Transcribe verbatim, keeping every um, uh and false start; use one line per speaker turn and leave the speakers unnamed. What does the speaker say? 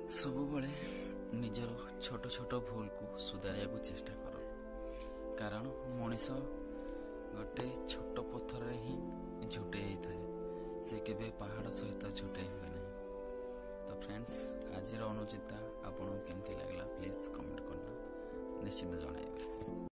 ସବୁବେଳେ ନିଜର ଛୋଟ ଛୋଟ ଭୁଲକୁ ସୁଧାରିବାକୁ ଚେଷ୍ଟା କର, କାରଣ ମଣିଷ ଗୋଟେ ଛୋଟ ପଥରରେ ହିଁ ଝୁଟେଇ ହେଇଥାଏ, ସେ କେବେ ପାହାଡ଼ ସହିତ ଝୁଟେଇ ହୁଏ ନାହିଁ। ତ ଫ୍ରେଣ୍ଡସ୍, ଆଜିର ଅନୁଚିତା ଆପଣଙ୍କୁ କେମିତି ଲାଗିଲା ପ୍ଲିଜ୍ କମେଣ୍ଟ କରନା ନିଶ୍ଚିତ ଜଣାଇବେ।